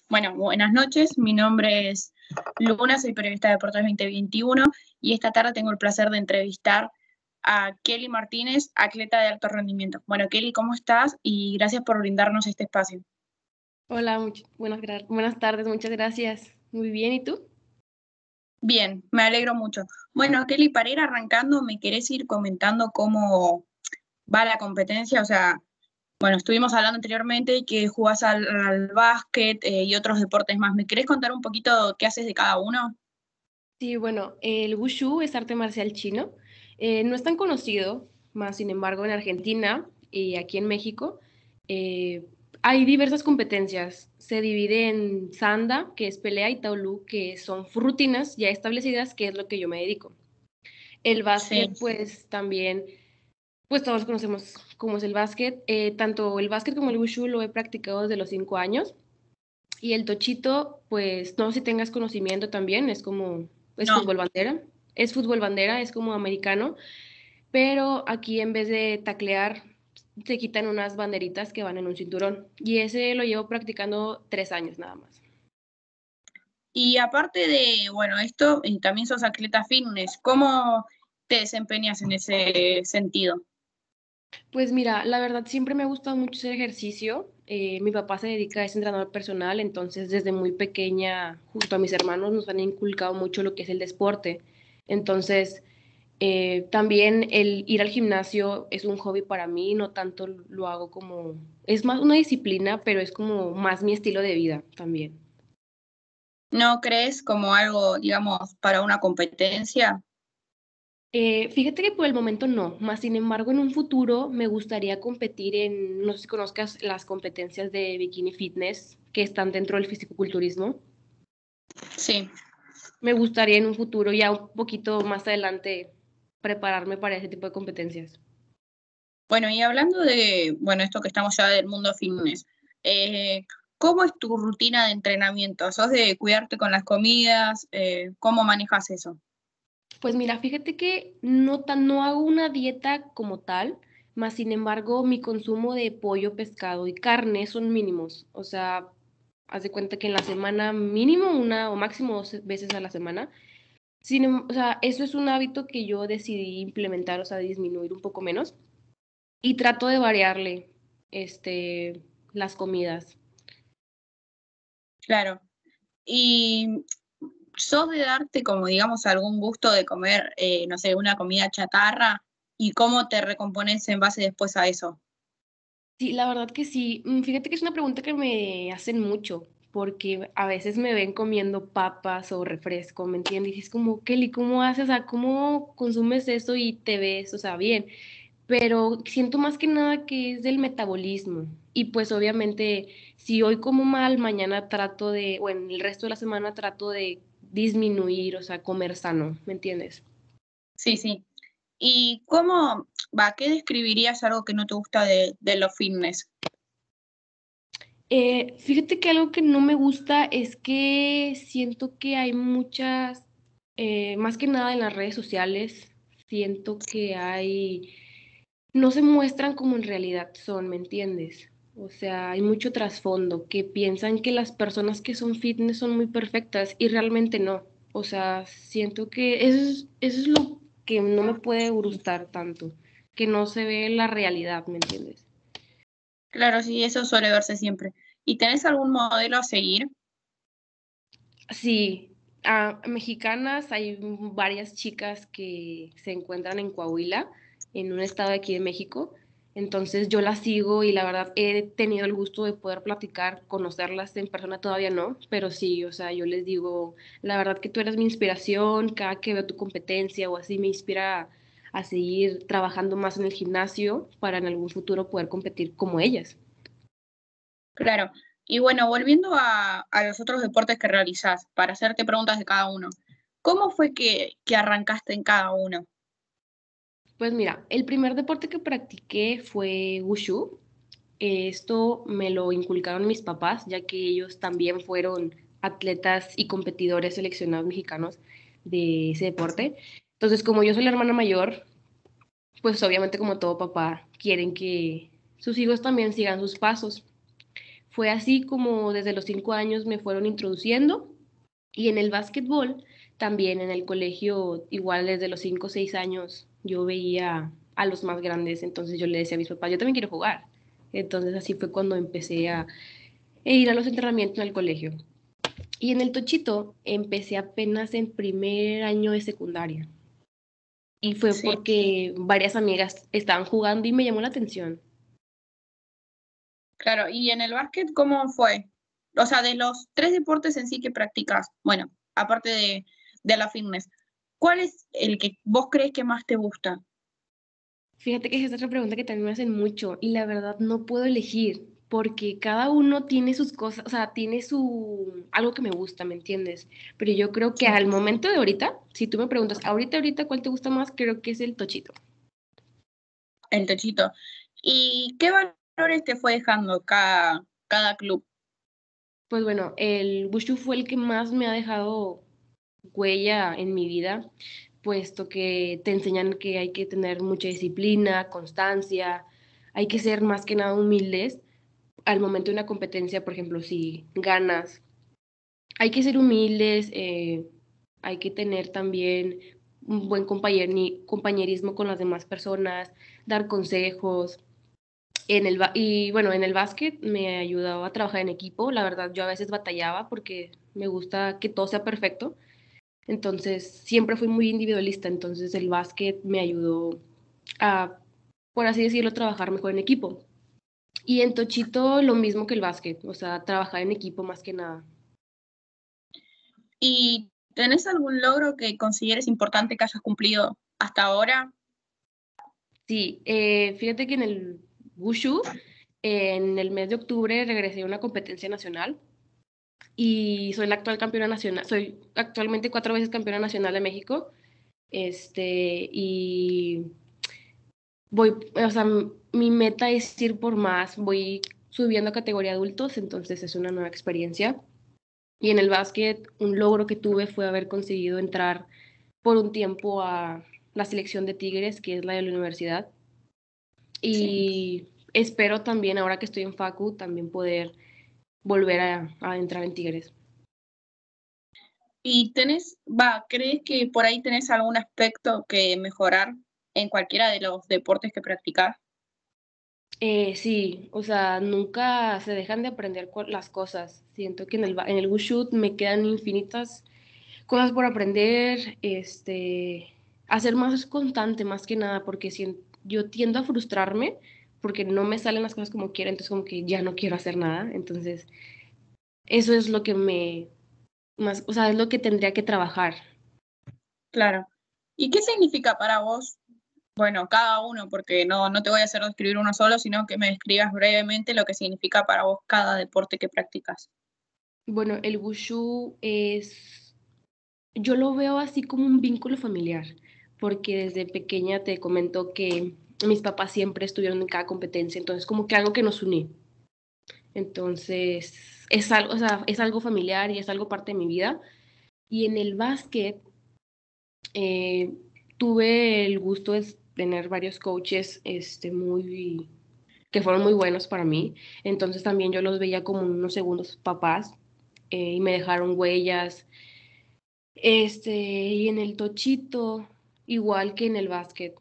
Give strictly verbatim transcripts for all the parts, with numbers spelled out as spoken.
Bueno, buenas noches. Mi nombre es Luna, soy periodista de Deportes veinte veintiuno y esta tarde tengo el placer de entrevistar a Kelly Martínez, atleta de alto rendimiento. Bueno, Kelly, ¿cómo estás? Y gracias por brindarnos este espacio. Hola, much- buenas, gra- buenas tardes, muchas gracias. Muy bien, ¿y tú? Bien, me alegro mucho. Bueno, Kelly, para ir arrancando, ¿me querés ir comentando cómo va la competencia? O sea, bueno, estuvimos hablando anteriormente que jugás al, al básquet eh, y otros deportes más. ¿Me querés contar un poquito qué haces de cada uno? Sí, bueno, el wushu es arte marcial chino. Eh, no es tan conocido, más sin embargo en Argentina y aquí en México eh, hay diversas competencias. Se divide en sanda, que es pelea, y taolú, que son rutinas ya establecidas, que es lo que yo me dedico. El Sí. básquet, pues también, pues todos conocemos cómo es el básquet. Eh, tanto el básquet como el wushu lo he practicado desde los cinco años. Y el tochito, pues no sé si tengas conocimiento también, es como, es No. fútbol bandera, es fútbol bandera, es como americano, pero aquí en vez de taclear, se quitan unas banderitas que van en un cinturón. Y ese lo llevo practicando tres años nada más. Y aparte de, bueno, esto, y también sos atleta fitness, ¿cómo te desempeñas en ese sentido? Pues mira, la verdad siempre me ha gustado mucho hacer ejercicio. Eh, mi papá se dedica a ese entrenador personal, entonces desde muy pequeña, junto a mis hermanos, nos han inculcado mucho lo que es el deporte. Entonces, Eh, también el ir al gimnasio es un hobby para mí, no tanto lo hago como, es más una disciplina, pero es como más mi estilo de vida también. ¿No crees como algo, digamos, para una competencia? Eh, fíjate que por el momento no, más sin embargo en un futuro me gustaría competir en, no sé si conozcas las competencias de bikini fitness que están dentro del fisicoculturismo. Sí. Me gustaría en un futuro, ya un poquito más adelante, prepararme para ese tipo de competencias. Bueno, y hablando de, bueno, esto que estamos ya del mundo fitness, eh, ¿cómo es tu rutina de entrenamiento? ¿Sos de cuidarte con las comidas? Eh, ¿cómo manejas eso? Pues mira, fíjate que no, tan, no hago una dieta como tal, más sin embargo mi consumo de pollo, pescado y carne son mínimos. O sea, haz de cuenta que en la semana mínimo una o máximo dos veces a la semana. Sin, em- o sea, eso es un hábito que yo decidí implementar, o sea, disminuir un poco menos y trato de variarle este, las comidas. Claro. ¿Y sos de darte como, digamos, algún gusto de comer, eh, no sé, una comida chatarra? ¿Y cómo te recompones en base después a eso? Sí, la verdad que sí. Mm, Fíjate que es una pregunta que me hacen mucho, porque a veces me ven comiendo papas o refresco, ¿me entiendes? Y es como, Kelly, ¿cómo haces? O sea, ¿cómo consumes eso y te ves, o sea, bien? Pero siento más que nada que es del metabolismo. Y pues obviamente, si hoy como mal, mañana trato de, o en el resto de la semana trato de disminuir, o sea, comer sano, ¿me entiendes? Sí, sí. ¿Y cómo, va, qué describirías algo que no te gusta de, de los fitness? Eh, fíjate que algo que no me gusta es que siento que hay muchas, eh, más que nada en las redes sociales, siento que hay, no se muestran como en realidad son, ¿me entiendes? O sea, hay mucho trasfondo, que piensan que las personas que son fitness son muy perfectas y realmente no. O sea, siento que eso es, eso es lo que no me puede gustar tanto, que no se ve la realidad, ¿me entiendes? Claro, sí, eso suele verse siempre. ¿Y tenés algún modelo a seguir? Sí, ah, mexicanas, hay varias chicas que se encuentran en Coahuila, en un estado de aquí de México. Entonces yo las sigo y la verdad he tenido el gusto de poder platicar, conocerlas en persona todavía no, pero sí, o sea, yo les digo, la verdad que tú eres mi inspiración, cada que veo tu competencia o así me inspira a, a seguir trabajando más en el gimnasio para en algún futuro poder competir como ellas. Claro. Y bueno, volviendo a, a los otros deportes que realizás, para hacerte preguntas de cada uno, ¿cómo fue que, que arrancaste en cada uno? Pues mira, el primer deporte que practiqué fue wushu. Eh, Esto me lo inculcaron mis papás, ya que ellos también fueron atletas y competidores seleccionados mexicanos de ese deporte. Entonces, como yo soy la hermana mayor, pues obviamente como todo papá, quieren que sus hijos también sigan sus pasos. Fue así como desde los cinco años me fueron introduciendo. Y en el básquetbol, también en el colegio, igual desde los cinco o seis años, yo veía a los más grandes, entonces yo le decía a mis papás, yo también quiero jugar. Entonces así fue cuando empecé a, a ir a los entrenamientos en el colegio. Y en el tochito empecé apenas en primer año de secundaria. Y fue Sí, porque varias amigas estaban jugando y me llamó la atención. claro. ¿Y en el básquet cómo fue? O sea, de los tres deportes en sí que practicas, bueno, aparte de, de la fitness, ¿cuál es el que vos crees que más te gusta? Fíjate que es otra pregunta que también me hacen mucho y la verdad no puedo elegir porque cada uno tiene sus cosas, o sea, tiene su algo que me gusta, ¿me entiendes? Pero yo creo que Sí. al momento de ahorita, si tú me preguntas, ahorita, ahorita, ¿cuál te gusta más? Creo que es el tochito. El techito. ¿Y qué valores te fue dejando cada, cada club? Pues bueno, el Wushu fue el que más me ha dejado huella en mi vida, puesto que te enseñan que hay que tener mucha disciplina, constancia, hay que ser más que nada humildes al momento de una competencia, por ejemplo, si ganas, hay que ser humildes, eh, hay que tener también un buen compañeri- compañerismo con las demás personas, dar consejos. En el ba- y bueno, en el básquet me ayudaba a trabajar en equipo. La verdad, yo a veces batallaba porque me gusta que todo sea perfecto. Entonces, siempre fui muy individualista. Entonces, el básquet me ayudó a, por así decirlo, trabajar mejor en equipo. Y en Tochito, lo mismo que el básquet, o sea, trabajar en equipo más que nada. ¿Y tenés algún logro que consideres importante que hayas cumplido hasta ahora? Sí, eh, fíjate que en el Wushu, en el mes de octubre, regresé a una competencia nacional y soy la actual campeona nacional, soy actualmente cuatro veces campeona nacional de México, este, y voy, o sea, m- mi meta es ir por más, voy subiendo a categoría adultos, entonces es una nueva experiencia. Y en el básquet, un logro que tuve fue haber conseguido entrar por un tiempo a la selección de Tigres, que es la de la universidad. Sí. Y espero también, ahora que estoy en Facu, también poder volver a, a entrar en Tigres. ¿Y tenés, va, crees que por ahí tenés algún aspecto que mejorar en cualquiera de los deportes que practicás? Eh, sí, o sea, nunca se dejan de aprender cu- las cosas. Siento que en el, ba- en el Wushu me quedan infinitas cosas por aprender, este, a ser más constante más que nada, porque sien- yo tiendo a frustrarme porque no me salen las cosas como quiero, entonces como que ya no quiero hacer nada. Entonces, eso es lo que me, más, o sea, es lo que tendría que trabajar. Claro. ¿Y qué significa para vos? Bueno, cada uno, porque no, no te voy a hacer describir uno solo, sino que me describas brevemente lo que significa para vos cada deporte que practicas. Bueno, el Wushu es, yo lo veo así como un vínculo familiar, porque desde pequeña te comento que mis papás siempre estuvieron en cada competencia, entonces como que algo que nos uní. Entonces, es algo, o sea, es algo familiar y es algo parte de mi vida. Y en el básquet, eh, tuve el gusto de tener varios coaches este, muy, que fueron muy buenos para mí. Entonces también yo los veía como unos segundos papás, eh, y me dejaron huellas. Este, y en el tochito, igual que en el básquet.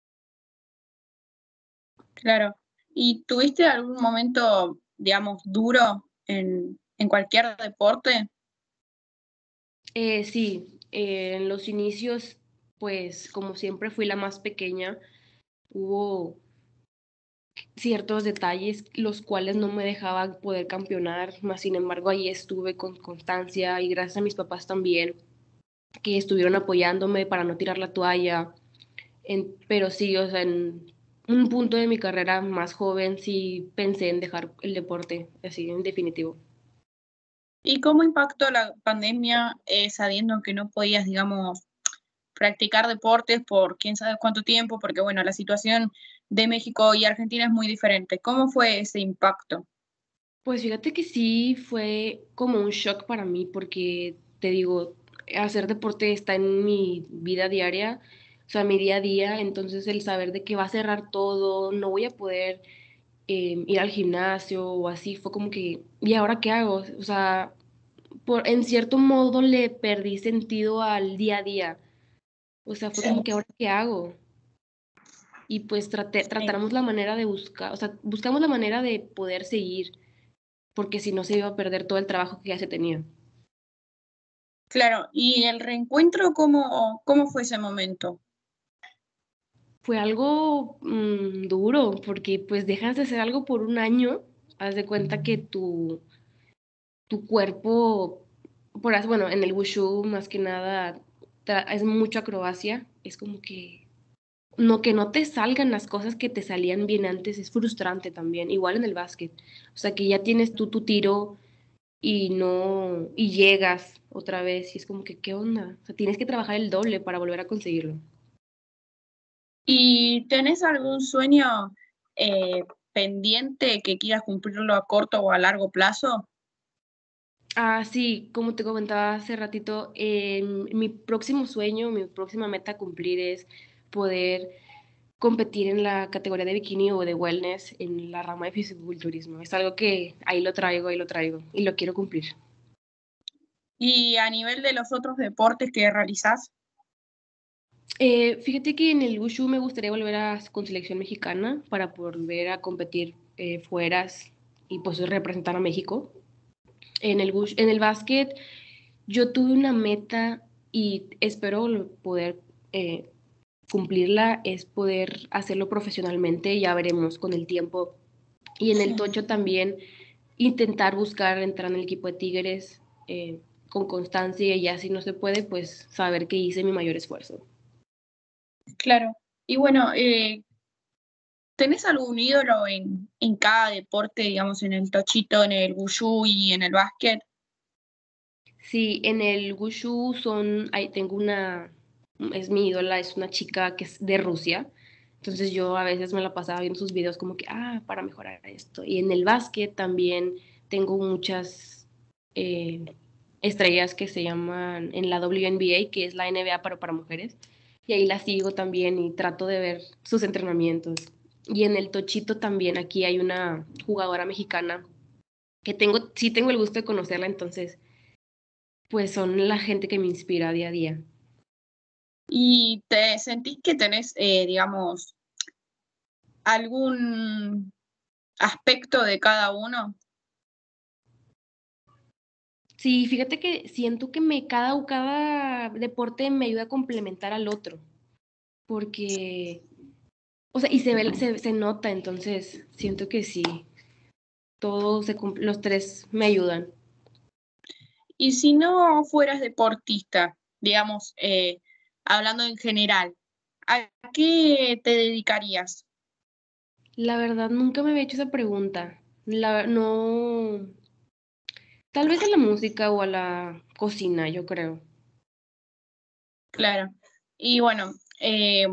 Claro. ¿Y tuviste algún momento, digamos, duro en, en cualquier deporte? Eh, sí, eh, en los inicios, pues como siempre fui la más pequeña, hubo ciertos detalles los cuales no me dejaban poder campeonar, más sin embargo ahí estuve con constancia y gracias a mis papás también, que estuvieron apoyándome para no tirar la toalla. En, pero sí, o sea, en un punto de mi carrera más joven sí pensé en dejar el deporte, así en definitivo. ¿Y cómo impactó la pandemia eh, sabiendo que no podías, digamos, practicar deportes por quién sabe cuánto tiempo? Porque, bueno, la situación de México y Argentina es muy diferente. ¿Cómo fue ese impacto? Pues fíjate que sí fue como un shock para mí porque te digo, hacer deporte está en mi vida diaria, o sea, mi día a día, entonces el saber de que va a cerrar todo, no voy a poder eh, ir al gimnasio o así, fue como que, ¿y ahora qué hago? O sea, por, en cierto modo le perdí sentido al día a día. O sea, fue como Sí, que, ¿ahora qué hago? Y pues traté, sí. tratamos la manera de buscar, o sea, buscamos la manera de poder seguir, porque si no se iba a perder todo el trabajo que ya se tenía. Claro, ¿y el reencuentro cómo, cómo fue ese momento? Fue algo mm, duro, porque pues dejas de hacer algo por un año, haz de cuenta que tu, tu cuerpo, por, as- bueno, en el wushu más que nada tra- es mucha acrobacia, es como que no que no te salgan las cosas que te salían bien antes, es frustrante también, igual en el básquet, o sea que ya tienes tú tu tiro y no, y llegas otra vez y es como que, ¿qué onda? O sea, tienes que trabajar el doble para volver a conseguirlo. ¿Y tenés algún sueño eh, pendiente que quieras cumplirlo a corto o a largo plazo? Ah, sí, como te comentaba hace ratito, em, mi próximo sueño, mi próxima meta a cumplir es poder competir en la categoría de bikini o de wellness en la rama de fisiculturismo. Es algo que ahí lo traigo, ahí lo traigo y lo quiero cumplir. Y a nivel de los otros deportes que realizás, Eh, fíjate que en el wushu me gustaría volver a con selección mexicana para volver a competir eh, fueras y pues representar a México. En el wush- en el básquet yo tuve una meta y espero poder eh, cumplirla, es poder hacerlo profesionalmente, ya veremos con el tiempo. Y en el sí, tocho también intentar buscar entrar en el equipo de Tigres eh, con constancia y ya si no se puede, pues saber que hice mi mayor esfuerzo. claro. Y bueno, eh, ¿tenés algún ídolo en, en cada deporte, digamos, en el tochito, en el wushu y en el básquet? Sí, en el Wushu son, ahí tengo una, es mi ídola, es una chica que es de Rusia. Entonces yo a veces me la pasaba viendo sus videos como que, ah, para mejorar esto. Y en el básquet también tengo muchas eh, estrellas que se llaman en la W N B A, que es la N B A pero para mujeres. Y ahí las sigo también y trato de ver sus entrenamientos. Y en el Tochito también, aquí hay una jugadora mexicana que tengo, sí tengo el gusto de conocerla, entonces pues son la gente que me inspira día a día. ¿Y te sentís que tenés, eh, digamos, algún aspecto de cada uno? Sí, fíjate que siento que me, cada, cada deporte me ayuda a complementar al otro, porque, o sea, y se ve, se, se nota, entonces siento que sí, todos se, cum- los tres me ayudan. Y si no fueras deportista, digamos, eh, hablando en general, ¿a qué te dedicarías? La verdad, nunca me había hecho esa pregunta. La, no, tal vez a la música o a la cocina, yo creo. Claro. Y bueno, eh,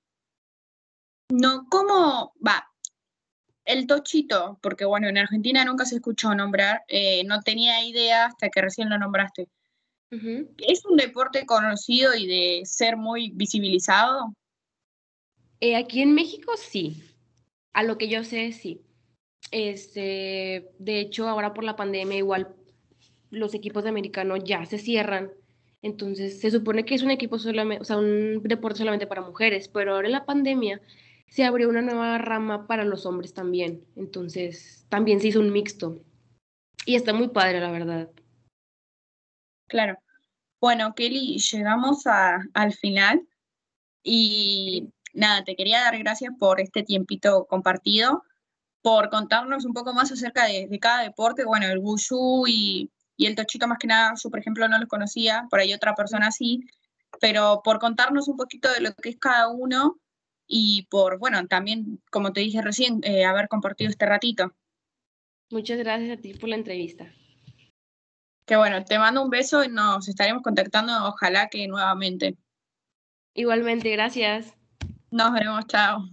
no, ¿cómo va? El tochito, porque bueno, en Argentina nunca se escuchó nombrar, eh, no tenía idea hasta que recién lo nombraste. Ujú. ¿Es un deporte conocido y de ser muy visibilizado? Eh, aquí en México sí, a lo que yo sé sí. Este, de hecho, ahora por la pandemia igual los equipos de americano ya se cierran. Entonces, se supone que es un equipo solamente, o sea, un deporte solamente para mujeres, pero ahora en la pandemia se abrió una nueva rama para los hombres también. Entonces, también se hizo un mixto. Y está muy padre, la verdad. Claro. Bueno, Kelly, llegamos a, al final y nada, te quería dar gracias por este tiempito compartido, por contarnos un poco más acerca de, de cada deporte. Bueno, el wushu y, y el tochito más que nada, yo por ejemplo no los conocía, por ahí otra persona sí, pero por contarnos un poquito de lo que es cada uno y por, bueno, también, como te dije recién, eh, haber compartido este ratito. Muchas gracias a ti por la entrevista. Que bueno, te mando un beso y nos estaremos contactando, ojalá que nuevamente. Igualmente, gracias. Nos vemos, chao.